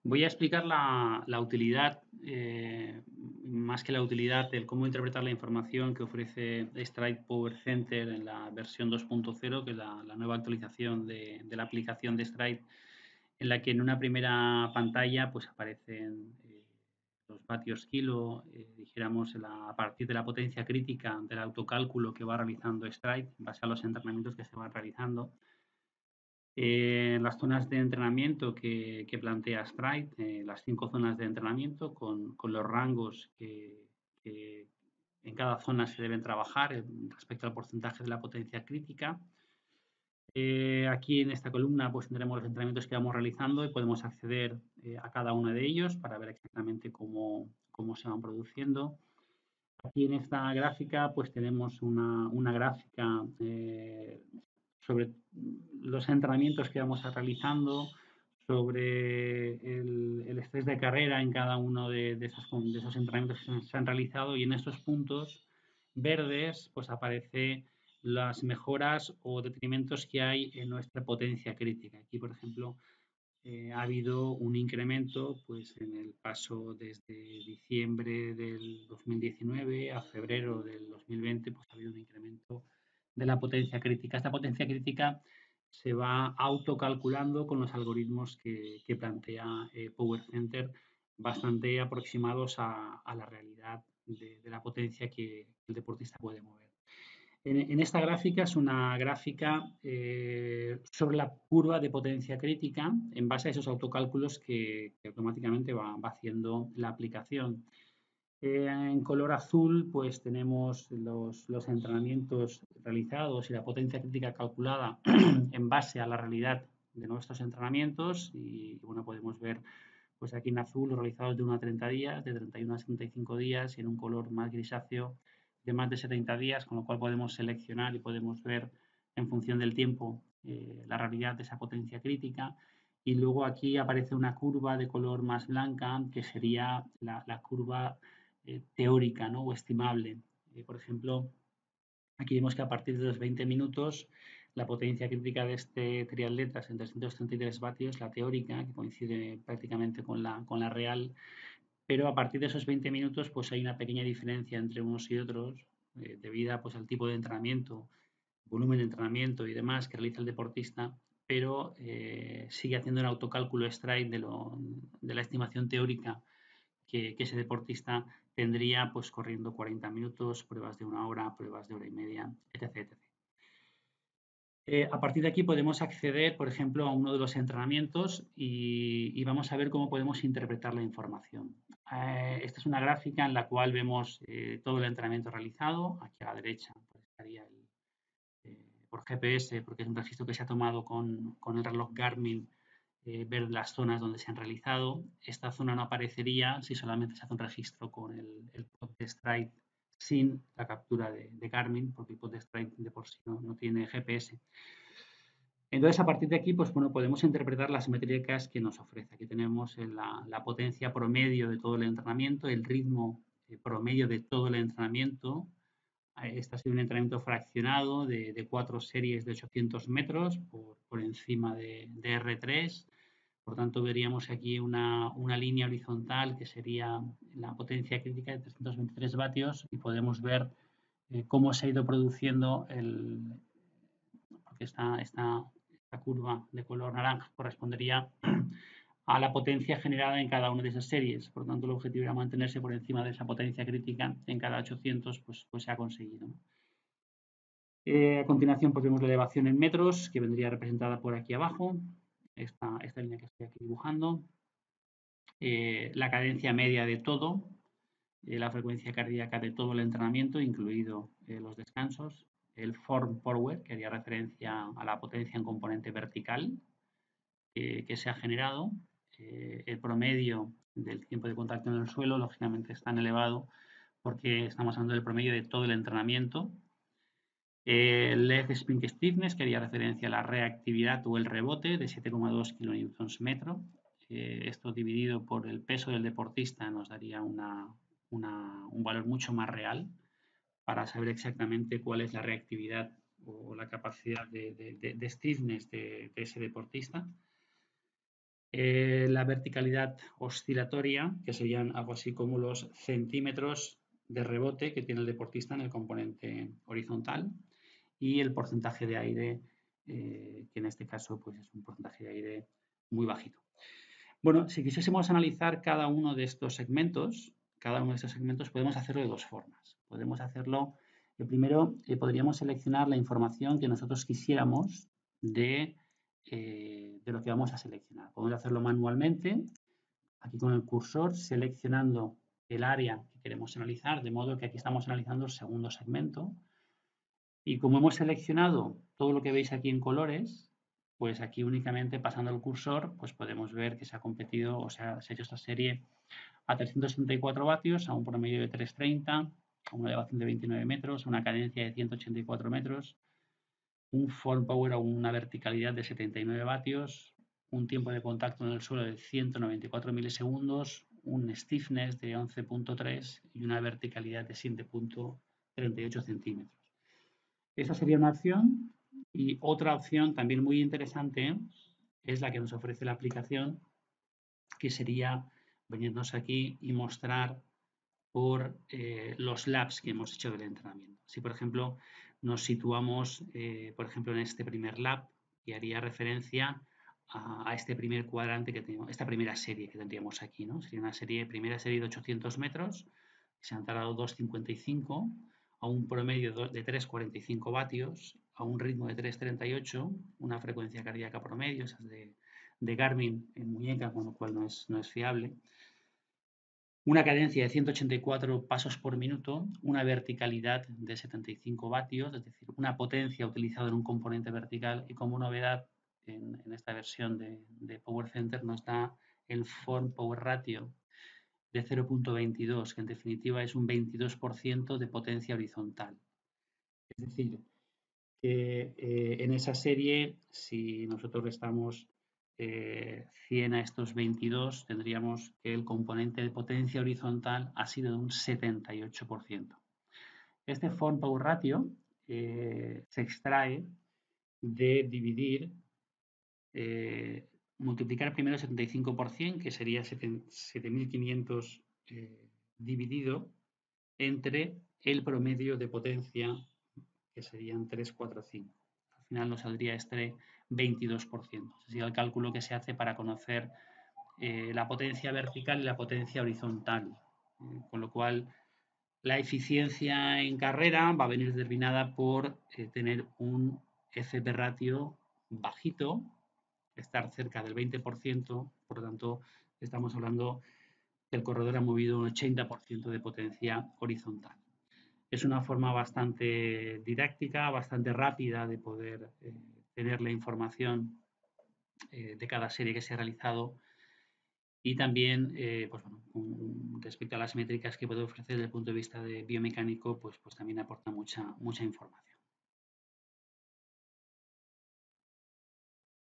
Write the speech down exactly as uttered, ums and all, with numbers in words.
Voy a explicar la, la utilidad, eh, más que la utilidad, el cómo interpretar la información que ofrece Stride Power Center en la versión dos punto cero, que es la, la nueva actualización de, de la aplicación de Stride, en la que en una primera pantalla pues aparecen eh, los vatios kilo, eh, dijéramos la, a partir de la potencia crítica del autocálculo que va realizando Stride, en base a los entrenamientos que se van realizando. Eh, las zonas de entrenamiento que, que plantea Stride, eh, las cinco zonas de entrenamiento con, con los rangos que, que, en cada zona se deben trabajar eh, respecto al porcentaje de la potencia crítica. Eh, aquí en esta columna pues tendremos los entrenamientos que vamos realizando y podemos acceder eh, a cada uno de ellos para ver exactamente cómo, cómo se van produciendo. Aquí en esta gráfica pues tenemos una, una gráfica eh, sobre los entrenamientos que vamos a realizando, sobre el, el estrés de carrera en cada uno de, de, esos, de, esos, entrenamientos que se han realizado, y en estos puntos verdes pues aparece las mejoras o detrimento que hay en nuestra potencia crítica. Aquí, por ejemplo, eh, ha habido un incremento pues, en el paso desde diciembre del dos mil diecinueve a febrero del dos mil veinte, pues ha habido un incremento de la potencia crítica. Esta potencia crítica se va autocalculando con los algoritmos que, que plantea eh, Power Center, bastante aproximados a, a la realidad de, de, la potencia que el deportista puede mover. En, en esta gráfica es una gráfica eh, sobre la curva de potencia crítica en base a esos autocálculos que, que automáticamente va, va, haciendo la aplicación. Eh, en color azul pues tenemos los, los entrenamientos realizados y la potencia crítica calculada en base a la realidad de nuestros entrenamientos, y bueno, podemos ver pues aquí en azul los realizados de uno a treinta días, de treinta y uno a setenta y cinco días, y en un color más grisáceo de más de setenta días, con lo cual podemos seleccionar y podemos ver en función del tiempo eh, la realidad de esa potencia crítica. Y luego aquí aparece una curva de color más blanca que sería la, la curva eh, teórica, ¿no? O estimable. Eh, por ejemplo, aquí vemos que a partir de los veinte minutos la potencia crítica de este triatleta es en trescientos treinta y tres vatios, la teórica, que coincide prácticamente con la, con la real, pero a partir de esos veinte minutos pues hay una pequeña diferencia entre unos y otros eh, debido pues, al tipo de entrenamiento, volumen de entrenamiento y demás que realiza el deportista, pero eh, sigue haciendo un autocálculo Stride de, lo, de la estimación teórica que, que, ese deportista tendría pues corriendo cuarenta minutos, pruebas de una hora, pruebas de hora y media, etcétera, etcétera. Eh, a partir de aquí podemos acceder, por ejemplo, a uno de los entrenamientos y, y vamos a ver cómo podemos interpretar la información. Eh, esta es una gráfica en la cual vemos eh, todo el entrenamiento realizado. Aquí a la derecha pues, estaría el, eh, por G P S, porque es un registro que se ha tomado con, con el reloj Garmin, eh, ver las zonas donde se han realizado. Esta zona no aparecería si solamente se hace un registro con el, el pod de Stride sin la captura de, de Garmin, porque el pod de Stride de por sí no, no tiene G P S. Entonces, a partir de aquí, pues bueno, podemos interpretar las métricas que nos ofrece. Aquí tenemos la, la potencia promedio de todo el entrenamiento, el ritmo eh, promedio de todo el entrenamiento. Este ha sido un entrenamiento fraccionado de, de cuatro series de ochocientos metros por, por encima de, de R tres. Por tanto, veríamos aquí una, una línea horizontal que sería la potencia crítica de trescientos veintitrés vatios, y podemos ver eh, cómo se ha ido produciendo el, porque esta, esta, esta curva de color naranja correspondería a la potencia generada en cada una de esas series. Por lo tanto, el objetivo era mantenerse por encima de esa potencia crítica en cada ochocientos, pues, pues se ha conseguido, ¿no? Eh, a continuación, pues vemos la elevación en metros, que vendría representada por aquí abajo, esta, esta línea que estoy aquí dibujando. Eh, la cadencia media de todo, eh, la frecuencia cardíaca de todo el entrenamiento, incluido eh, los descansos. El form power, que haría referencia a la potencia en componente vertical que, que se ha generado. Eh, el promedio del tiempo de contacto en el suelo, lógicamente, es tan elevado porque estamos hablando del promedio de todo el entrenamiento. Eh, el leg spring stiffness, que haría referencia a la reactividad o el rebote de siete coma dos kilonewtons metro. Eh, esto dividido por el peso del deportista nos daría una, una, un valor mucho más real para saber exactamente cuál es la reactividad o la capacidad de, de, de, de stiffness de, de ese deportista. Eh, la verticalidad oscilatoria, que serían algo así como los centímetros de rebote que tiene el deportista en el componente horizontal, y el porcentaje de aire, eh, que en este caso pues, es un porcentaje de aire muy bajito. Bueno, si quisiésemos analizar cada uno de estos segmentos, cada uno de estos segmentos podemos hacerlo de dos formas. Podemos hacerlo, eh, primero eh, podríamos seleccionar la información que nosotros quisiéramos de, eh, de lo que vamos a seleccionar. Podemos hacerlo manualmente, aquí con el cursor, seleccionando el área que queremos analizar, de modo que aquí estamos analizando el segundo segmento. Y como hemos seleccionado todo lo que veis aquí en colores, pues aquí únicamente pasando el cursor, pues podemos ver que se ha competido, o sea, se ha hecho esta serie a trescientos setenta y cuatro vatios, a un promedio de trescientos treinta, a una elevación de veintinueve metros, a una cadencia de ciento ochenta y cuatro metros, un fall power a una verticalidad de setenta y nueve vatios, un tiempo de contacto en el suelo de ciento noventa y cuatro milisegundos, un stiffness de once punto tres y una verticalidad de siete punto treinta y ocho centímetros. Esa sería una opción, y otra opción también muy interesante es la que nos ofrece la aplicación, que sería venirnos aquí y mostrar por eh, los labs que hemos hecho del entrenamiento. Si, por ejemplo, nos situamos, eh, por ejemplo, en este primer lab, que haría referencia a, a, este primer cuadrante que tenemos, esta primera serie que tendríamos aquí, ¿no? Sería una serie, primera serie de ochocientos metros, que se han tardado dos cincuenta y cinco, a un promedio de tres cuarenta y cinco vatios, a un ritmo de tres treinta y ocho, una frecuencia cardíaca promedio, esas de, de Garmin en muñeca, con lo cual no es, no es fiable, una cadencia de ciento ochenta y cuatro pasos por minuto, una verticalidad de setenta y cinco vatios, es decir, una potencia utilizada en un componente vertical, y como novedad en, en esta versión de, de Power Center nos da el Form Power Ratio de cero punto veintidós, que en definitiva es un veintidós por ciento de potencia horizontal. Es decir, que eh, en esa serie, si nosotros restamos eh, cien a estos veintidós, tendríamos que el componente de potencia horizontal ha sido de un setenta y ocho por ciento. Este Form Power Ratio eh, se extrae de dividir, eh, multiplicar primero el setenta y cinco por ciento, que sería siete mil quinientos eh, dividido entre el promedio de potencia, que serían tres, cuatro, cinco. Al final nos saldría este veintidós por ciento. Ese sería el cálculo que se hace para conocer eh, la potencia vertical y la potencia horizontal. Eh, con lo cual, la eficiencia en carrera va a venir determinada por eh, tener un F P ratio bajito, estar cerca del veinte por ciento, por lo tanto, estamos hablando que el corredor ha movido un ochenta por ciento de potencia horizontal. Es una forma bastante didáctica, bastante rápida de poder eh, tener la información eh, de cada serie que se ha realizado, y también, eh, pues bueno, un, respecto a las métricas que puede ofrecer desde el punto de vista de biomecánico, pues, pues también aporta mucha, mucha información.